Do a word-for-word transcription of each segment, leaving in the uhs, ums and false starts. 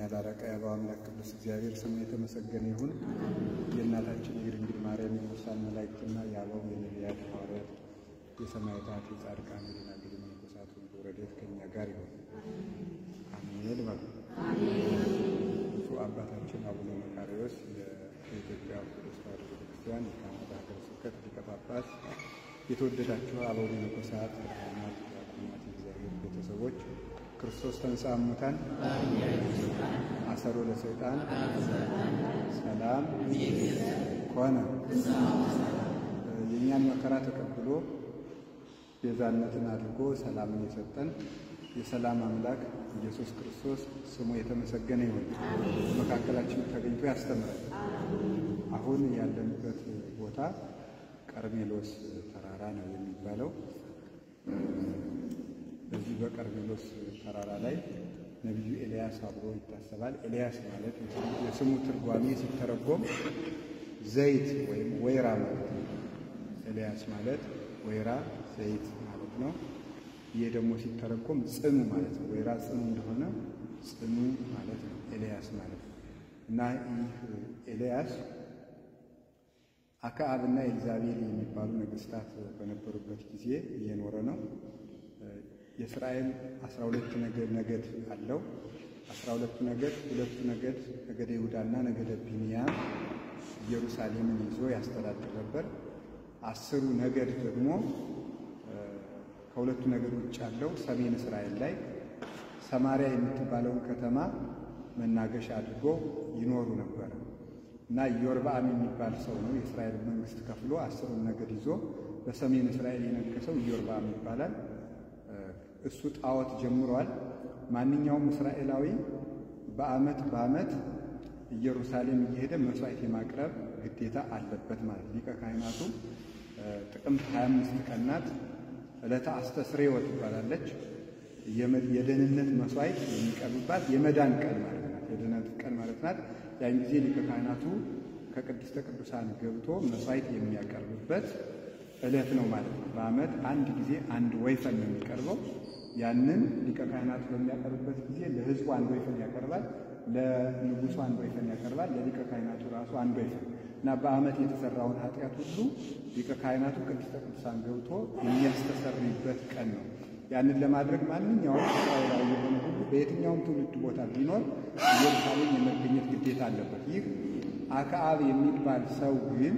ያላረቀ ያባው አምላክ ቅዱስ እግዚአብሔር ስሙ የተመሰገነ ይሁን። የእናታችን የድንግል ማርያም የቅዱሳን መላእክትና የአበው የነቢያት ሐዋርያት የሰማዕታት የጻድቃን የደናግል የመነኮሳት ሁሉ ረድኤት ከእኛ ጋር ይሁን። አሜን በሉ። ብፁዕ አባታችን አቡነ መቃርዮስ የኢትዮጵያ ኦርቶዶክስ ተዋሕዶ ቤተክርስቲያን የካናዳ ሀገረ ስብከት ሊቀ ጳጳስ፣ የተወደዳችሁ አበው መነኮሳት፣ ካህናት፣ ዲያቆናት፣ የእግዚአብሔር ቤተሰቦች ክርስቶስ ተንሥአ እሙታን አሰሮ ለሰይጣን ሰላም ኮነ። የእኛን መከራ ተቀብሎ ቤዛነትን አድርጎ ሰላምን የሰጠን የሰላም አምላክ ኢየሱስ ክርስቶስ ስሙ የተመሰገነ ይሁን። መካከላችን ተገኝቶ ያስተምራል። አሁን ያለንበት ቦታ ቀርሜሎስ ተራራ ነው የሚባለው። በዚህ በቀርሜሎስ ተራራ ላይ ነቢዩ ኤልያስ አብሮ ይታሰባል። ኤልያስ ማለት የስሙ ትርጓሜ ሲተረጎም ዘይት ወይም ወይራ ማለት ነው። ኤልያስ ማለት ወይራ ዘይት ማለት ነው። ይሄ ደግሞ ሲተረጎም ጽኑ ማለት ነው። ወይራ ጽኑ እንደሆነ ጽኑ ማለት ነው ኤልያስ ማለት ነው። እና ይህ ኤልያስ አክዓብና ኤልዛቤል የሚባሉ ነገስታት በነበሩበት ጊዜ እየኖረ ነው። የእስራኤል አስራ ሁለት ነገድ ነገድ አለው። አስራ ሁለቱ ነገድ ሁለቱ ነገድ ነገደ ይሁዳና ነገደ ቢንያም ኢየሩሳሌምን ይዞ ያስተዳድር ነበር። አስሩ ነገድ ደግሞ ከሁለቱ ነገድ ውጭ ያለው ሰሜን እስራኤል ላይ ሰማሪያ የምትባለውን ከተማ መናገሻ አድርጎ ይኖሩ ነበር እና ኢዮርብዓም የሚባል ሰው ነው የእስራኤል መንግስት ከፍሎ አስሩን ነገድ ይዞ በሰሜን እስራኤል የነገሰው ኢዮርብዓም ይባላል። እሱ ጣዖት ጀምሯል። ማንኛውም እስራኤላዊ በአመት በአመት ኢየሩሳሌም እየሄደ መስዋዕት የማቅረብ ግዴታ አለበት ማለት ሊቀ ካህናቱ ጥቅምት ሀያ አምስት ቀን ናት። ዕለተ አስተስርዮ ትባላለች። የደህንነት መስዋዕት የሚቀርብባት የመዳን ቀን ማለት ናት። የደህንነት ቀን ማለት ናት። ያን ጊዜ ሊቀ ካህናቱ ከቅድስተ ቅዱሳን ገብቶ መስዋዕት የሚያቀርብበት ዕለት ነው ማለት ነው። በአመት አንድ ጊዜ አንድ ወይፈን ነው የሚቀርበው። ያንን ሊቀ ካህናቱ በሚያቀርብበት ጊዜ ለህዝቡ አንድ ወይፈን ያቀርባል፣ ለንጉሱ አንድ ወይፈን ያቀርባል፣ ለሊቀ ካህናቱ ራሱ አንድ ወይፈን እና በአመት የተሰራውን ኃጢአት ሁሉ ሊቀ ካህናቱ ቅድስተ ቅዱሳን ገብቶ የሚያስተሰርይበት ቀን ነው። ያንን ለማድረግ ማንኛውም እስራኤላዊ የሆነ ሁሉ በየትኛውም ትውልድ ቦታ ቢኖር ኢየሩሳሌም የመገኘት ግዴታ አለበት። ይህ አክዓብ የሚባል ሰው ግን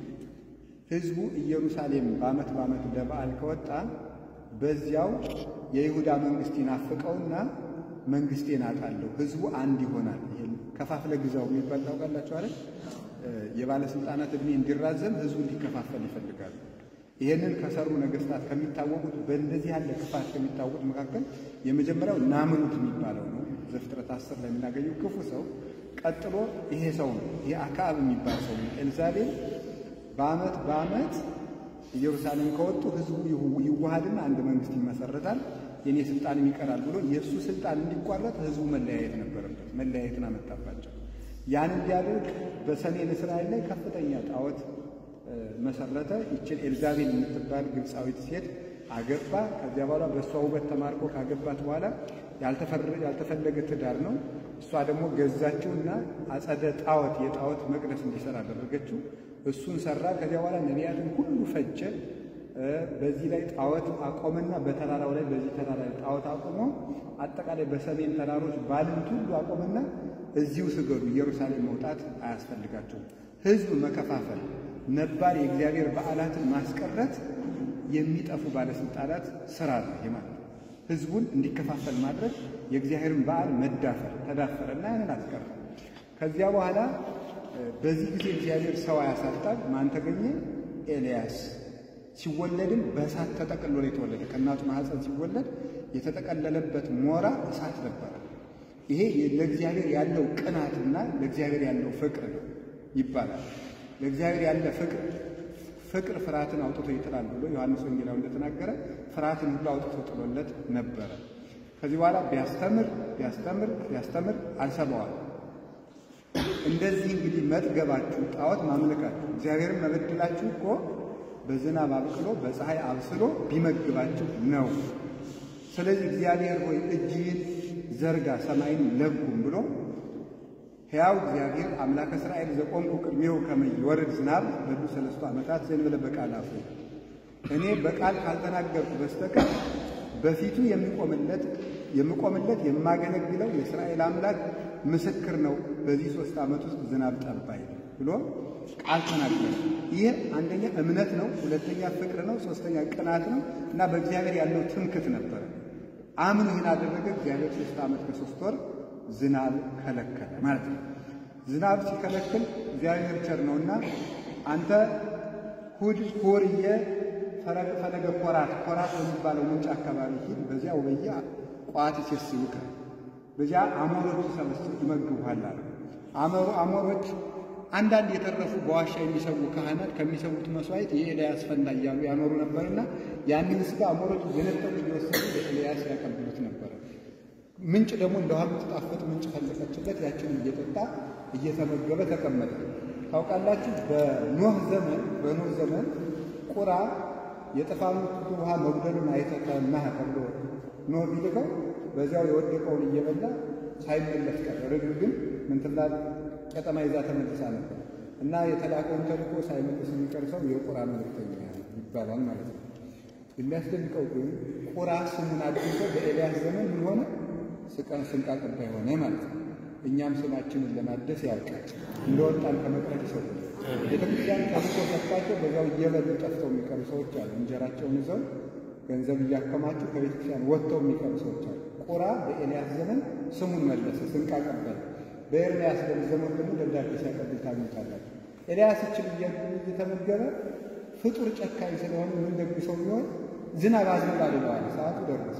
ህዝቡ ኢየሩሳሌም በአመት በአመት ለበዓል ከወጣ በዚያው የይሁዳ መንግስት ይናፍቀውና መንግስቴን አጣለሁ ህዝቡ አንድ ይሆናል። ይሄን ከፋፍለ ግዛው የሚባል ታውቃላችሁ አይደል? የባለስልጣናት እድሜ እንዲራዘም ህዝቡ እንዲከፋፈል ይፈልጋሉ። ይሄንን ከሰሩ ነገስታት ከሚታወቁት በእንደዚህ ያለ ክፋት ከሚታወቁት መካከል የመጀመሪያው ናምሩት የሚባለው ነው። ዘፍጥረት አስር ላይ የምናገኘው ክፉ ሰው። ቀጥሎ ይሄ ሰው ነው። ይሄ አክዓብ የሚባል ሰው ነው። ኤልዛቤል በአመት በአመት ኢየሩሳሌም ከወጡ ህዝቡ ይዋሃድና አንድ መንግስት ይመሰረታል፣ የኔ ስልጣን ይቀራል ብሎ የሱ ስልጣን እንዲቋረጥ ህዝቡ መለያየት ነበረበት። መለያየትን አመጣባቸው። ያን እንዲያደርግ በሰሜን እስራኤል ላይ ከፍተኛ ጣዖት መሰረተ። ይችን ኤልዛቤል የምትባል ግብፃዊት ሴት አገባ። ከዚያ በኋላ በእሷ ውበት ተማርኮ ካገባት በኋላ ያልተፈለገ ትዳር ነው። እሷ ደግሞ ገዛችውና አጸደ ጣዖት የጣዖት መቅደስ እንዲሰራ አደረገችው። እሱን ሰራ። ከዚያ በኋላ ነቢያትን ሁሉ ፈጀ። በዚህ ላይ ጣዖት አቆመና በተራራው ላይ በዚህ ተራራ ላይ ጣዖት አቆሞ አጠቃላይ በሰሜን ተራሮች ባልንት ሁሉ አቆመና እዚሁ ስገዱ፣ ኢየሩሳሌም መውጣት አያስፈልጋቸውም። ህዝብ መከፋፈል፣ ነባር የእግዚአብሔር በዓላትን ማስቀረት የሚጠፉ ባለስልጣናት ስራ ነው ማለት ነው። ህዝቡን እንዲከፋፈል ማድረግ፣ የእግዚአብሔርን በዓል መዳፈር፣ ተዳፈረና ያንን አስቀረ። ከዚያ በኋላ በዚህ ጊዜ እግዚአብሔር ሰው ያሳጣል። ማን ተገኘ? ኤልያስ። ሲወለድም በእሳት ተጠቅልሎ ነው የተወለደ። ከእናቱ ማህፀን ሲወለድ የተጠቀለለበት ሞራ እሳት ነበረ። ይሄ ለእግዚአብሔር ያለው ቅናትና ለእግዚአብሔር ያለው ፍቅር ነው ይባላል። ለእግዚአብሔር ያለ ፍቅር ፍቅር ፍርሃትን አውጥቶ ይጥላል ብሎ ዮሐንስ ወንጌላዊ እንደተናገረ ፍርሃትን ሁሉ አውጥቶ ጥሎለት ነበረ። ከዚህ በኋላ ቢያስተምር ቢያስተምር ቢያስተምር አልሰማዋል። እንደዚህ እንግዲህ መጥገባችሁ ጣዖት ማምለካችሁ እግዚአብሔርን መበደላችሁ እኮ በዝናብ አብቅሎ በፀሐይ አብስሎ ቢመግባችሁ ነው። ስለዚህ እግዚአብሔር ሆይ እጅህን ዘርጋ ሰማይን ለጉም ብሎ ሕያው እግዚአብሔር አምላከ እስራኤል ዘቆምኩ ቅድሜው ከመ ይወርድ ዝናብ በሉ ሰለስቱ ዓመታት ዘእንበለ በቃል አፉ እኔ በቃል ካልተናገርኩ በስተቀር በፊቱ የሚቆምለት የሚቆምለት የማገለግለው የእስራኤል አምላክ ምስክር ነው። በዚህ ሶስት ዓመት ውስጥ ዝናብ ጠባይ ብሎ ቃል ተናገረ። ይሄ አንደኛ እምነት ነው፣ ሁለተኛ ፍቅር ነው፣ ሶስተኛ ቅናት ነው እና በእግዚአብሔር ያለው ትምክት ነበር። አምን ይህን አደረገ። እግዚአብሔር ሶስት ዓመት ከሶስት ወር ዝናብ ከለከለ ማለት ነው። ዝናብ ሲከለክል እግዚአብሔር ቸር ነውና አንተ ሁድ ኮርየ ፈለገ ኮራት ኮራት በሚባለው ምንጭ አካባቢ ሂድ፣ በዚያ ወበየ ቋት ሲስውከ በዚያ አሞሮች ሰበስብ ይመግቡሃል አለ። አሞሮ አሞሮች አንዳንድ የተረፉ በዋሻ የሚሰው ካህናት ከሚሰውት መስዋዕት የኤልያስ ፈንታ እያሉ ያኖሩ ነበርና ያንን ስጋ አሞሮች የነጠቁ እየወሰዱ ለኤልያስ ያቀብሉት ነበር። ምንጭ ደግሞ እንደውሃ የምትጣፈጥ ምንጭ ፈለቀችለት። ያችንን እየጠጣ እየተመገበ ተቀመጠ። ታውቃላችሁ በኖህ ዘመን በኖህ ዘመን ቁራ የጥፋቱን ውሃ መጉደሉን አይተከማህ ተብሎ ኖህ ቢልከው በዚያው የወደቀውን እየበላ ሳይመለስ ቀረ። ርግብ ግን ምን ትላል? ቀጠማ ይዛ ተመልሳ ነበር እና የተላከውን ተልኮ ሳይመልስ የሚቀር ሰው የቁራ መልእክተኛ ይባላል ማለት ነው። የሚያስደንቀው ግን ቁራ ስሙን አድርጎ በኤልያስ ዘመን ምን ሆነ? ስቀን ስንቅ አቀባይ ሆነ ማለት ነው። እኛም ስማችንን ለማደስ ያልቃል እንደወጣን ከመቅረት ይሰው ቤተክርስቲያን ተልኮ ሰጥቷቸው በዚያው እየበሉ ጠፍተው የሚቀሩ ሰዎች አሉ። እንጀራቸውን ይዘው ገንዘብ እያከማቸው ከቤተክርስቲያን ወጥተው የሚቀሩ ሰዎች አሉ። ቁራ በኤልያስ ዘመን ስሙን መለሰ፣ ስንቅ አቀባይ። በኤርምያስ ዘመን ደግሞ ደብዳቤ ሲያቀብል ታገኙታላችሁ። ኤልያስ እችን እየተመገበ ፍጡር ጨካኝ ስለሆነ ምን ደግ ሰው ቢሆን ዝናብ አዝንባል ይለዋል። ሰዓቱ ደረሰ።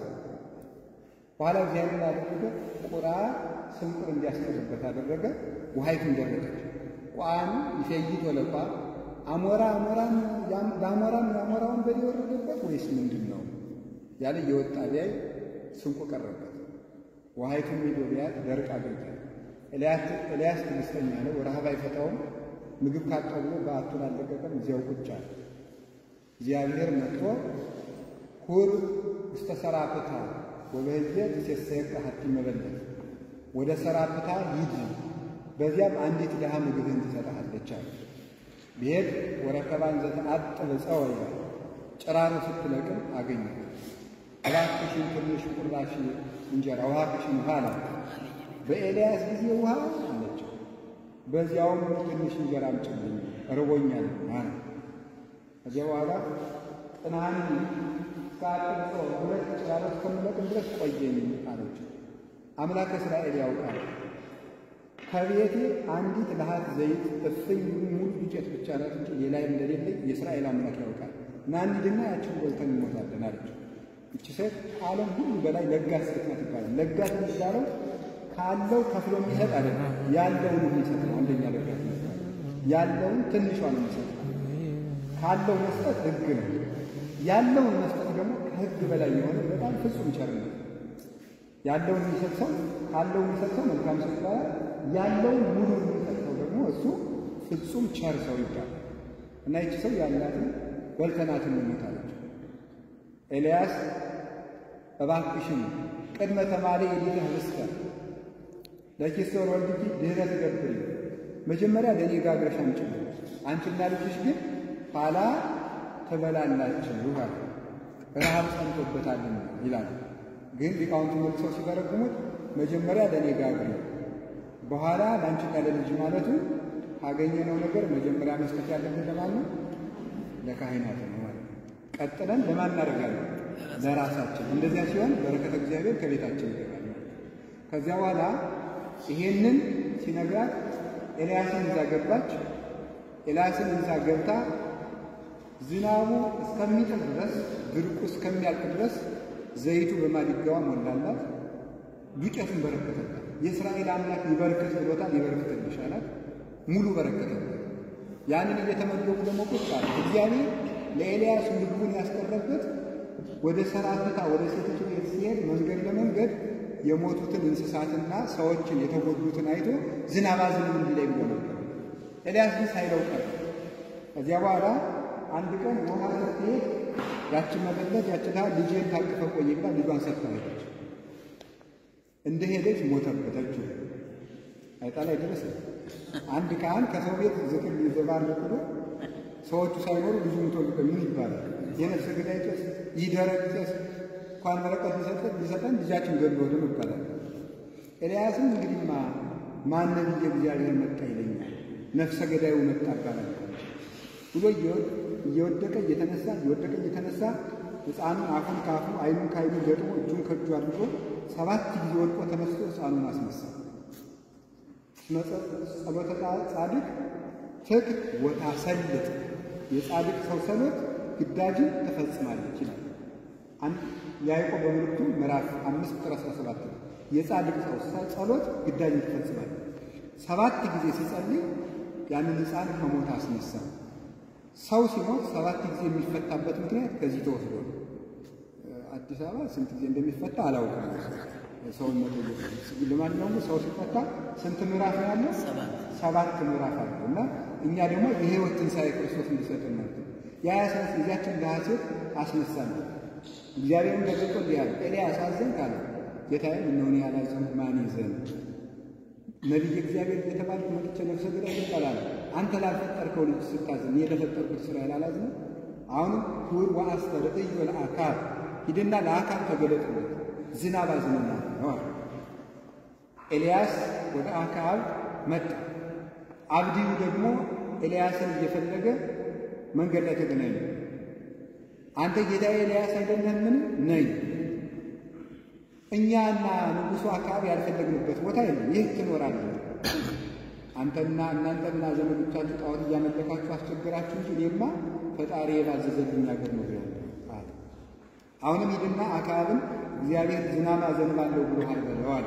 በኋላ እግዚአብሔር አደረገ፣ ቁራ ስንቁር እንዲያስቀርበት አደረገ። ውሃይቱን ደረቀች። ቋን ይፈይት ወለቋ አሞራ አሞራን ያሞራን ያሞራውን በል ይወረደበት ወይስ ምንድን ነው ያለ የወጣ ቢያይ ስንቁ ቀረበት። ውሃይቱን ሄዶ ቢያት ደርቃ አገኘ። ኤልያስ ኤልያስ ትዕግስተኛ ነው፣ ረሃብ አይፈታውም። ምግብ ካጣው ብሎ በአቱን አለቀቀም፣ እዚያው ቁጭ አለ። እግዚአብሔር መጥቶ ሁር እስተ ሰራፕታ ወበየ ተሰሰቀ ሀቲ መበለት ወደ ሰራፕታ ሂድ፣ በዚያም አንዲት ድሃ ምግብህን ትሰጥሃለች አለ። ቢሄድ ወረከባን ዘተአጥበ ጸወይ ጭራሮ ስትለቅም አገኘ። እባክሽን ትንሽ ቁራሽ እንጀራ እባክሽን ውሃ አላት። በኤልያስ ጊዜ ውሃ አለችው። በዚያውም ትንሽ እንጀራ አምጪልኝ ርቦኛል ማለት። ከዚያ በኋላ ጥናን ሳጥቶ ሁለት ጭራሮ እስከምለቅም ድረስ ቆየኝ አለችው። አምላክ እስራኤል ያውቃል ከቤቴ አንዲት ለሃት ዘይት እፍኝ ሙሉ ዱቄት ብቻ ናት እንጂ ሌላ እንደሌለኝ የእስራኤል አምላክ ያውቃል እና እንሂድና ያችን በልተን እንሞታለን አለችው። እቺ ሴት ዓለም ሁሉ በላይ ለጋስ ሴት ናት ይባላል። ለጋስ የሚባለው ካለው ከፍሎ የሚሰጥ አይደለም፣ ያለውን የሚሰጥ ነው። አንደኛ ለጋስ ነው፣ ያለውን ትንሿን የሚሰጥ ካለው መስጠት ሕግ ነው። ያለውን መስጠት ደግሞ ከሕግ በላይ የሆነ በጣም ፍጹም ቸርነት። ያለውን የሚሰጥ ሰው ካለው የሚሰጥ ሰው መልካም ሰው ይባላል። ያለውን ሙሉ የሚሰጥ ሰው ደግሞ እሱ ፍጹም ቸር ሰው ይባላል። እና ይቺ ሰው ያላትን በልተናትን እንሞታለች። ኤልያስ እባክሽን ቅድመ ተማሪ የሊተ ህብስተ ለኪሶር ወልድኪ ድህረ ትገብሪ፣ መጀመሪያ ለእኔ ጋግረሽ አምጪልኝ፣ አንቺና ልጅሽ ግን ኋላ ትበላላችሁ አለ። ረሃብ ጸንቶበታልና ይላል። ግን ሊቃውንቱ መልሰው ሲተረጉሙት መጀመሪያ ለእኔ ጋግሪ፣ በኋላ ለአንቺና ለልጅ ማለቱ ካገኘነው ነገር መጀመሪያ መስጠት ያለብን ለማን ነው? ለካህናት ነው ማለት ነው። ቀጥለን ለማን እናደርጋለን? ለራሳችን። እንደዚያ ሲሆን በረከተ እግዚአብሔር ከቤታችን ይገባል። ከዚያ በኋላ ይሄንን ሲነግራት ኤልያስን እዛ ገባች። ኤልያስን እዛ ገብታ ዝናቡ እስከሚጥል ድረስ ድርቁ እስከሚያልቅ ድረስ ዘይቱ በማድጋዋ ሞላላት፣ ዱቄቱን በረከተላት። የእስራኤል አምላክ ይበርክት ብሎታል፣ ይበርክትልሽ አላት። ሙሉ በረከተላት። ያንን እየተመገቡ ደግሞ ቁጭ አለ። እግዚአብሔር ለኤልያስ ምግቡን ያስቀረበት ወደ ሰራፕታ ወደ ሴቲቱ ቤት ሲሄድ መንገድ ለመንገድ የሞቱትን እንስሳትና ሰዎችን የተጎዱትን አይቶ ዝናብ አዝንም እንዲላይ ብሎ ነበር። ኤልያስ ግን ሳይለው ቀረ። ከዚያ በኋላ አንድ ቀን ውሃ ስትሄድ ያችን መበለት ያችታ ልጄን ታቅፈ ቆይ ብላ ልጇን ሰጥታ ሄደች። እንደ ሄደች ሞተበተች። አይጣላ ይደረስ አንድ ካህን ከሰው ቤት ዝክር ሊዘባል ብሎ ሰዎቹ ሳይኖሩ ብዙ ምትወልቀ ምን ይባላል? የነፍስ ገዳይ ቄስ ይደረቅ ቄስ እንኳን ወረቀት ሊሰጠን ሊሰጠን ልጃችን ገድሎ ወደ ይባላል። ኤልያስም እንግዲህማ ማን ነብይ እግዚአብሔር መጣ ይለኛል ነፍሰ ገዳዩ መጣ ይባላል ብሎ እየወደቀ እየተነሳ እየወደቀ እየተነሳ ሕፃኑን አፉን ካፉ አይኑን ካይኑ ገጥሞ እጁን ከእጁ አድርጎ ሰባት ጊዜ ወድቆ ተነስቶ ሕፃኑን አስነሳ። ጸሎተ ጻድቅ ትክት ወታሰልጥ የጻድቅ ሰው ጸሎት ግዳጅን ትፈጽማለች ይላል። አንድ ያዕቆብ በመልእክቱ ምዕራፍ አምስት ቁጥር አስራ ሰባት የጻድቅ ሰው ጸሎት ግዳጅን ትፈጽማለች። ሰባት ጊዜ ሲጸልይ ያንን ሕፃን ከሞት አስነሳ። ሰው ሲሞት ሰባት ጊዜ የሚፈታበት ምክንያት ከዚህ ተወስዶ ነው። አዲስ አበባ ስንት ጊዜ እንደሚፈታ አላውቅም። ሰውን መጠየቅ ለማንኛውም ሰው ሲፈታ ስንት ምዕራፍ ያለው? ሰባት ምዕራፍ አለው እና እኛ ደግሞ የሕይወት ትንሣኤ ክርስቶስ እንዲሰጠን ነው። ያ ያሳስ ልጃችን ለሐሴት አስነሳን። እግዚአብሔርን ተገልጦ እንዲያለ ኤልያስ አዘን ካለ ጌታዬ ምነውን ያላዘን ማን ይዘን ነቢይ እግዚአብሔር የተባልኩ መጥቼ ነፍሰ ገዳይ ይባላል አንተ ላልፈጠርከው ልጅ ስታዝን የተፈጠርኩት እስራኤል አላዝን? አሁን ሁር ወአስተርእይ ወለአካብ ሂድና ለአካብ ተገለጥለት ዝናብ አዝነና ነው። ኤልያስ ወደ አካብ መጣ። አብዲው ደግሞ ኤልያስን እየፈለገ መንገድ ላይ ተገናኙ። አንተ ጌታዬ ኤልያስ አይደለህምን? ነኝ። እኛና ንጉሡ አካባቢ ያልፈለግንበት ቦታ የለም። ይህ ትኖራለህ አንተና እናንተና ዘመዶቻችሁ ጣዖት እያመለካችሁ አስቸግራችሁ እንጂ እኔማ ፈጣሪ የባዘዘልኝ ነገር ነው ያለው አለ። አሁንም ሂድና አካብን እግዚአብሔር ዝናብ አዘንባለሁ ብሎሃል በለው አለ።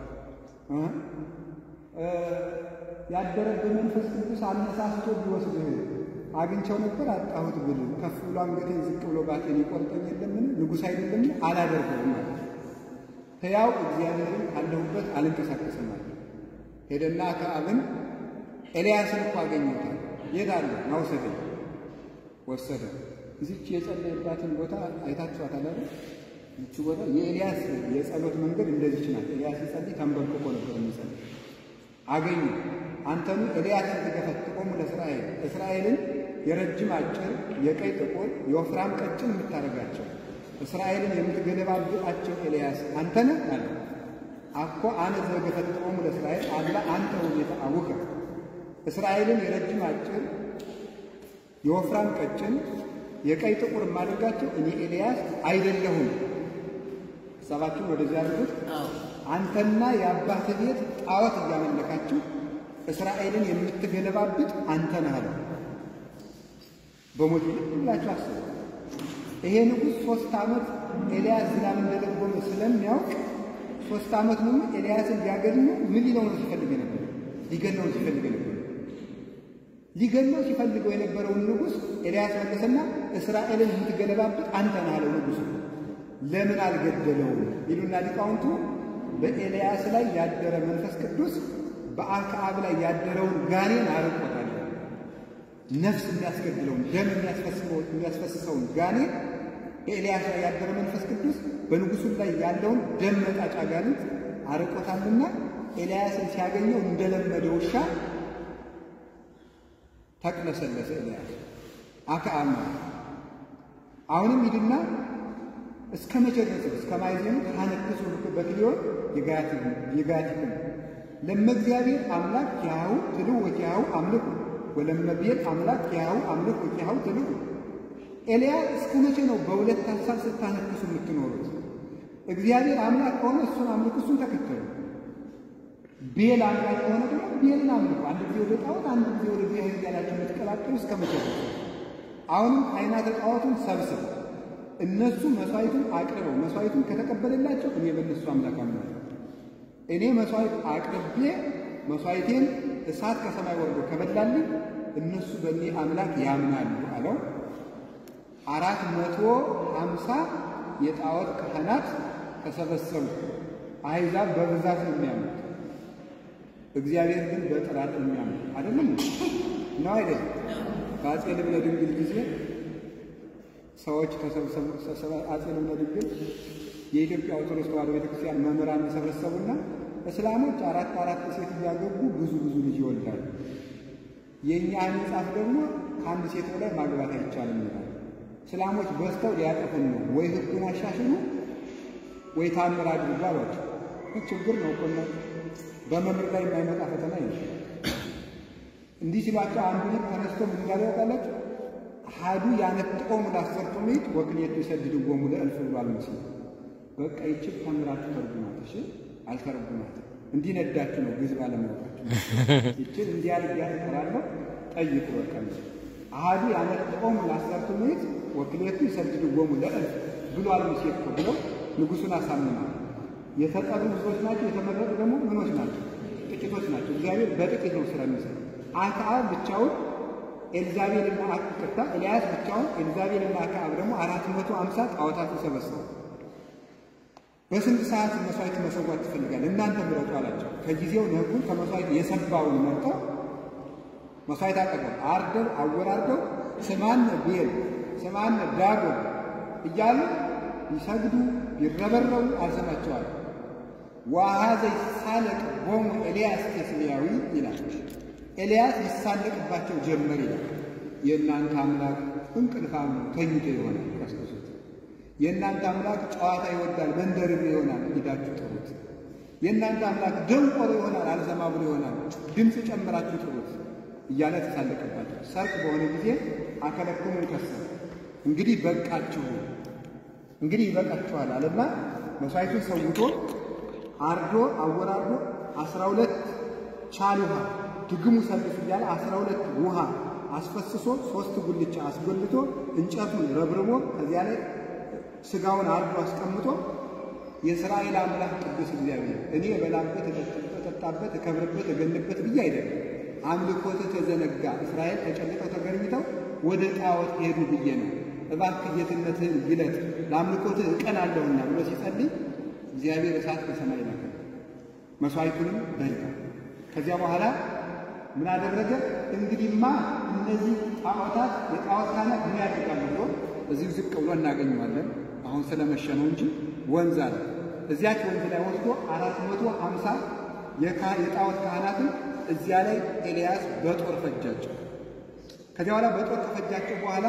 ያደረብህ መንፈስ ቅዱስ አነሳስቶ ቢወስድህ አግኝቸው ነበር አጣሁት ብል ከፍ ብሎ አንገቴን ዝቅ ብሎ ባቴን ይቆርጠኝ የለምን? ንጉሥ አይደለምን? አላደርገውም አለ። ሕያው እግዚአብሔርን ካለሁበት አልንቀሳቀስም አለ። ሄደና አክዓብን ኤልያስን እኮ አገኘሁታል የት አለ? ና ውሰደኝ። ወሰደ። እዚች የጸለየባትን ቦታ አይታችኋታል አይደል? እቺ ቦታ የኤልያስ የጸሎት መንገድ እንደዚች ናት። ኤልያስ ሲጸልይ ተንበርክኮ ነበር የሚጸልይ። አገኘ። አንተኑ ኤልያስን ትገፈትቆሙ ለእስራኤል እስራኤልን የረጅም አጭር የቀይ ጥቁር የወፍራም ቀጭን የምታደርጋቸው እስራኤልን የምትገለባብጣቸው ኤልያስ አንተ ነህ አለ። አኮ አነ ዘገፈትቆሙ ለእስራኤል አላ አንተ ወቤተ አቡከ እስራኤልን የረጅም አጭር የወፍራም ቀጭን የቀይ ጥቁር የማደርጋቸው እኔ ኤልያስ አይደለሁም። ሰባችሁ ወደዚያ ያሉት አንተና የአባትህ ቤት ጣዖት እያመለካችሁ እስራኤልን የምትገለባብጥ አንተ ነህ አለ። በሞት ሁላችሁ አስቡ። ይሄ ንጉሥ ሶስት ዓመት ኤልያስ ዝናብ እንደለጎመ ስለሚያውቅ ሶስት ዓመት ሙሉ ኤልያስን ሊያገድሉ ምን ሊለው ነው ሲፈልግ ነበር? ሊገድለው ሲፈልግ ነበር። ሊገድለው ሲፈልገው የነበረውን ንጉሥ ኤልያስ መለሰና እስራኤልን የምትገለባብጥ አንተ ነህ አለው። ንጉሡ ለምን አልገደለውም ይሉና ሊቃውንቱ በኤልያስ ላይ ያደረ መንፈስ ቅዱስ በአክዓብ ላይ ያደረውን ጋኔን አርቆታል። ነፍስ የሚያስገድለውን ደም የሚያስፈስሰውን ጋኔን በኤልያስ ላይ ያደረ መንፈስ ቅዱስ በንጉሡ ላይ ያለውን ደም መጣጫ ጋኔን አርቆታልና ኤልያስን ሲያገኘው እንደለመደ ውሻ ተቅለሰለሰ። ኤልያስ አክዓብ አሁንም ሂድና እስከ መቼ ድረስ እስከ ማይዘኑ ታነክሱ በክሊዮን የጋቲኩም ለመእግዚአብሔር አምላክ ያው ትሉ ወያው አምልኩ ወለመብየት አምላክ ያው አምልኩ ወያው ትሉ። ኤልያስ እስከ መቼ ነው በሁለት ሐሳብ ስታነክሱ የምትኖሩት? እግዚአብሔር አምላክ ከሆነ እሱን አምልኩ፣ እሱን ተከተሉ። ቤል አምላክ ከሆነ ደግሞ ቤልን አምልኩ። አንድ ጊዜ ወደ ጣዖት አንድ ጊዜ ወደ እግዚአብሔር ያላችሁ የምትቀላቀሉ እስከ መቼ ነው? አሁንም አይናተ ጣዖቱን ሰብስብ። እነሱ መስዋዕቱን አቅርበው መስዋዕቱን ከተቀበለላቸው እኔ በእነሱ አምላክ አምናለሁ። እኔ መስዋዕት አቅርቤ መስዋዕቴን እሳት ከሰማይ ወርዶ ከበላልኝ እነሱ በእኔ አምላክ ያምናሉ አለው። አራት መቶ ሀምሳ የጣዖት ካህናት ተሰበሰቡ። አሕዛብ በብዛት ነው የሚያምኑት፣ እግዚአብሔር ግን በጥራት ነው የሚያምኑት። አይደለም ነው አይደለም? በአፄ ልብነ ድንግል ጊዜ ሰዎች ተሰበሰቡ። አፄ ልብነ ድንግል የኢትዮጵያ ኦርቶዶክስ ተዋሕዶ ቤተክርስቲያን መምህራን ተሰበሰቡና እስላሞች አራት አራት ሴት እያገቡ ብዙ ብዙ ልጅ ይወልዳሉ። የኛ መጽሐፍ ደግሞ ከአንድ ሴት በላይ ማግባት አይቻልም ይላል። እስላሞች በስተው ሊያጠፉን ነው፣ ወይ ህጉን አሻሽሉ ወይ ታምር አድርጉ አሏቸው። ችግር ነው እኮ ነው፣ በመምር ላይ የማይመጣ ፈተና ይላል። እንዲህ ሲሏቸው አንዱ ልጅ ተነስቶ ምን እንዳለ ያውቃላችሁ? አሐዱ ያነጥቀው ለአስርቱ ምዕት ወክልኤቱ ይሰድድዎሙ ለእልፍ ብሏል ሙሴ። በቃ ይችል ተምራችሁ ተርጉማት። እሺ አልተረጉማት እንዲህ ነዳችሁ ነው ግዝ ባለማወቃችሁ። ይችል እንዲህ ያለ ያቀራለሁ ጠይቁ። በቃ አሐዱ ያነጥቀው ለአስርቱ ምዕት ወክልኤቱ ይሰድድዎሙ ለእልፍ ብሏል ሙሴ እኮ ብለው ንጉሱን አሳምነዋል። የተጠሩ ብዙዎች ናቸው፣ የተመረጡ ደግሞ ምኖች ናቸው? ጥቂቶች ናቸው። እግዚአብሔር በጥቂት ነው ስራ የሚሰራው። አክዓብ ብቻውን ኤልዛቤልና አክዓብ ኤልያስ ብቻውን ኤልዛቤልና አክዓብ ደግሞ አራት መቶ ሃምሳ ጣዖታት ሰበሰቡ። በስንት ሰዓት መስዋዕት መሰዋት ትፈልጋለህ? እናንተ ምረጡ አላቸው። ከጊዜው ነጉን ከመስዋዕት የሰባውን መርጠው መስዋዕት አቀረቡ። አርደው አወራርደው ስማነ ቤል ስማነ ዳጎን እያሉ ይሰግዱ ይረበረቡ አልሰማቸዋል። ወአኀዘ ይሳለቅ ቦሙ ኤልያስ ቴስልያዊ ይላል። ኤልያስ ይሳለቅባቸው ጀመር ይላል። የእናንተ አምላክ እንቅልፋም ተኝቶ ይሆናል ያስከሱት። የእናንተ አምላክ ጨዋታ ይወዳል መንደርም ይሆናል ሂዳችሁ ጥሩት። የእናንተ አምላክ ደንቆሮ ይሆናል አልሰማ ብሎ ይሆናል ድምፅ ጨምራችሁ ጥሩት እያለ ተሳለቅባቸው። ሰርቅ በሆነ ጊዜ አከለክሙ ከሰ እንግዲህ በቃችሁ እንግዲህ ይበቃችኋል አለና መስዋዕቱን ሰውቶ አርዶ አወራርዶ አስራ ሁለት ቻል ውሃ ድግሙ ሰርፍ እያለ አስራ ሁለት ውሃ አስፈስሶ ሶስት ጉልቻ አስጎልቶ እንጨቱን ረብርቦ ከዚያ ላይ ስጋውን አርዶ አስቀምጦ የእስራኤል አምላክ ቅዱስ እግዚአብሔር እኔ በላበት ተጠጣበት ከብርበት ተገንበት ብዬ አይደለም አምልኮት ተዘነጋ እስራኤል ተጨንቀው ተገርኝተው ወደ ጣዖት ሄዱ ብዬ ነው። እባክህ ጌትነትህን ይለጥ ለአምልኮትህ እቀናለሁና ብሎ ሲጸልይ እግዚአብሔር እሳት ከሰማይ ላከ፣ መስዋዕቱንም በላ። ከዚያ በኋላ ምን አደረገ? እንግዲህማ እነዚህ ጣዖታት የጣዖት ካህናት ምን ያደርጋሉ ብሎ እዚሁ ዝቅ ብሎ እናገኘዋለን። አሁን ስለመሸ ነው እንጂ ወንዝ አለ። እዚያች ወንዝ ላይ ወስዶ አራት መቶ ሃምሳ የጣዖት ካህናትን እዚያ ላይ ኤልያስ በጦር ፈጃቸው። ከዚያ በኋላ በጦር ከፈጃቸው በኋላ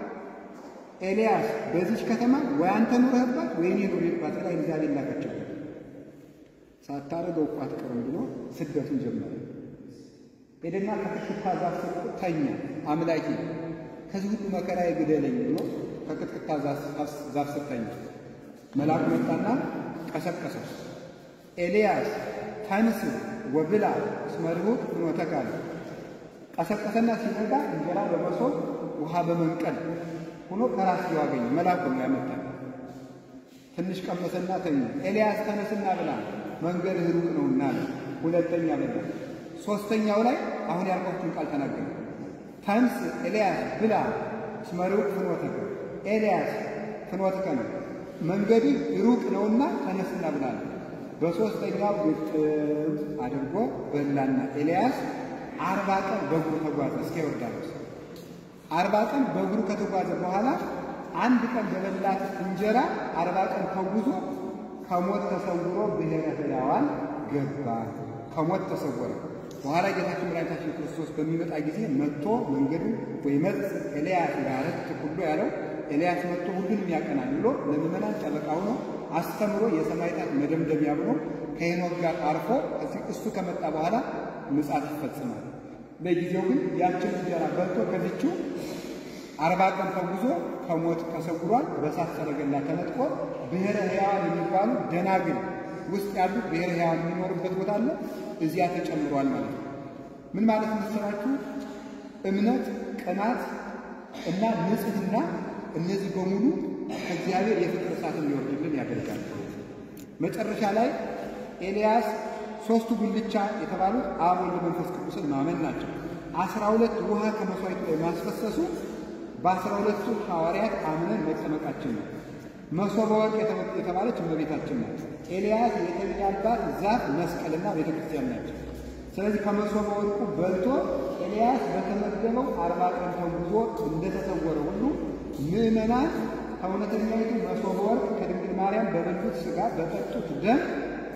ኤልያስ በዚች ከተማ ወይ አንተ ኑረህባት ወይ እኔ ኑሬባት ላይ እግዚአብሔር ላከቸው። ሳታረገው እኮ አትቀርም ብሎ ስደቱን ጀመረ። ሄደና ከክትክታ ዛፍ ስር ተኛ። አምላኬ ከዚህ ሁሉ መከራ ይግደለኝ ብሎ ከክትክታ ዛፍ ስር ተኛ። መልአኩ መጣና ቀሰቀሰው። ኤልያስ ተንስ ወብላ እስመ ርሑቅ ፍኖተከ አለ። ቀሰቀሰና ሲነጋ እንጀራ በመሶብ ውሃ በመንቀል ሆኖ ከራስጌው አገኘ። መልአኩ ነው ያመጣው። ትንሽ ቀመሰና ተኛ። ኤልያስ ተነስና ብላ መንገድህ ሩቅ ነውና አለ። ሁለተኛ በላ። ሶስተኛው ላይ አሁን ያልኳችሁን ቃል ተናገረ። ተንስ ኤልያስ ብላ እስመ ርሑቅ ፍኖተከ፣ ኤልያስ ፍኖተከ ነው መንገድህ ሩቅ ነውና ተነስና ብላ። በሶስተኛው ግጥም አድርጎ በላና ኤልያስ አርባ ቀን በእግሩ ተጓዘ እስከ ዮርዳኖስ። አርባ ቀን በእግሩ ከተጓዘ በኋላ አንድ ቀን በበላት እንጀራ አርባ ቀን ተጉዞ ከሞት ተሰውሮ ብሔረ ሕያዋን ገባ። ከሞት ተሰወረ። በኋላ ጌታችን መድኃኒታችን ክርስቶስ በሚመጣ ጊዜ መጥቶ መንገዱን ወይመጽ ኤልያስ ጋረት ሁሉ ያለው ኤልያስ መጥቶ ሁሉንም ያቀናል ብሎ ለምእመናን ጠበቃ ሆኖ አስተምሮ የሰማዕታት መደምደሚያ ብሎ ከሄኖክ ጋር አርፎ እሱ ከመጣ በኋላ ምጽአት ይፈጽማል። በጊዜው ግን ያችን እንጀራ በልቶ ከዚቹ አርባ ቀን ተጉዞ ከሞት ተሰውሯል። በእሳት ሰረገላ ተነጥቆ ብሔረ ሕያዋን የሚባሉ ደናግል ውስጥ ያሉት ብሔረ ሕያዋን የሚኖርበት ቦታ አለ። እዚያ ተጨምሯል ማለት ነው። ምን ማለት መሰላችሁ? እምነት፣ ቅናት እና ንጽሕና እነዚህ በሙሉ ከእግዚአብሔር የፍቅር እሳት እንዲወርድልን ያደርጋል። መጨረሻ ላይ ኤልያስ ሶስቱ ጉልቻ የተባሉት አብ ወልድ መንፈስ ቅዱስን ማመን ናቸው። አስራ ሁለት ውሃ ከመስዋዕቱ ላይ ማስፈሰሱ በአስራ ሁለቱ ሐዋርያት አምነን መጠመቃችን ነው። መሶበ ወርቅ የተባለች እመቤታችን ናት። ኤልያስ የተኛባት ዛፍ መስቀልና ቤተክርስቲያን ናቸው። ስለዚህ ከመሶበ ወርቁ በልቶ ኤልያስ በተመገበው አርባ ቀን ተጉዞ እንደተሰወረ ሁሉ ምእመናን ከእውነተኛይቱ መሶበ ወርቅ ከድንግል ማርያም በበሉት ሥጋ በጠጡት ደም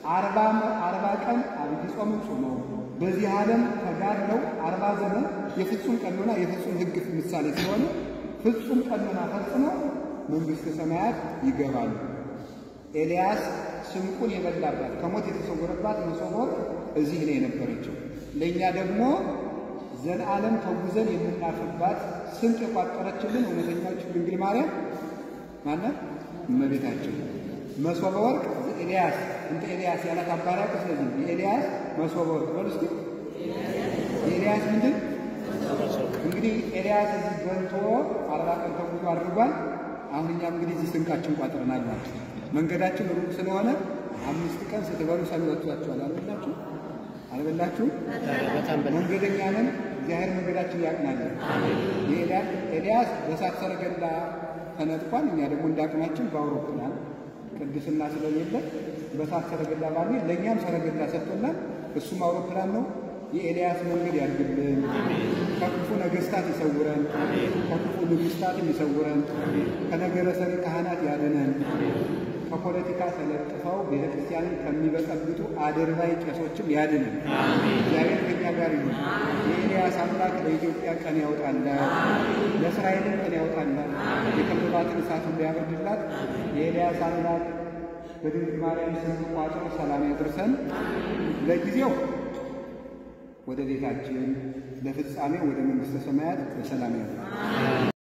አርባ አርባ ቀን አብይ ጾም ጾመው በዚህ ዓለም ተጋድለው አርባ ዘመን የፍጹም ቀኖና የፍጹም ሕግ ምሳሌ ስለሆነ ፍጹም ቀኖና ፈጽመው መንግሥተ ሰማያት ይገባሉ። ኤልያስ ስንቁን የበላባት ከሞት የተሰወረባት መሶበ ወርቅ እዚህ ነው የነበረችው። ለእኛ ደግሞ ዘላለም ተጉዘን የምናፍርባት ስንቅ የቋጠረችልን እውነተኛችሁ ድንግል ማርያም ማለት እመቤታችን መሶበ ወርቅ ኤልያስ እንደ ኤልያስ ያላት አባራቅ። ስለዚህ የኤልያስ መሶበ ወርቅ በልስቲ ኤልያስ ምንድን እንግዲህ ኤልያስ እዚህ በልቶ አርባ ቀን ተጉዞ አድርጓል። አሁን እኛም እንግዲህ እዚህ ስንቃችን ቋጥረናል ማለት ነው። መንገዳችን ሩቅ ስለሆነ አምስት ቀን ስትበሉ ሰንበቷችኋል። አልበላችሁ አልበላችሁ መንገደኛ ነን። እግዚአብሔር መንገዳችን ያቅናለን። የኤልያስ ኤልያስ በእሳት ሰረገላ ተነጥቋል። እኛ ደግሞ እንዳቅማችን በአውሮፕላን ቅድስና ስለሌለ በእሳት ሰረገላ ባለ ለእኛም ሰረገላ ሰጥቶናል። እሱም አውሮፕላን ነው። የኤልያስ መንገድ ያድርግልን። ከክፉ ነገሥታት ይሰውረን፣ ከክፉ ንግሥታት ይሰውረን፣ ከነገረ ሰሪ ካህናት ያድነን፣ ከፖለቲካ ተለጥፈው ቤተ ክርስቲያንን ከሚበጠብጡ አድርባይ ቄሶችም ያድነን። እግዚአብሔር ከእኛ ጋር ይሁን። የኤልያስ አምላክ ለኢትዮጵያ ቀን ያውጣላት፣ ለእስራኤልም ቀን ያውጣላት፣ የከበባትን እሳት እንዲያበርድላት የኤልያስ አምላክ በድንግል ማርያም ስም ቋጥሮ ሰላም ያድርሰን። ለጊዜው ወደ ቤታችን ለፍጻሜ ወደ መንግሥተ ሰማያት በሰላም ያድርሰን።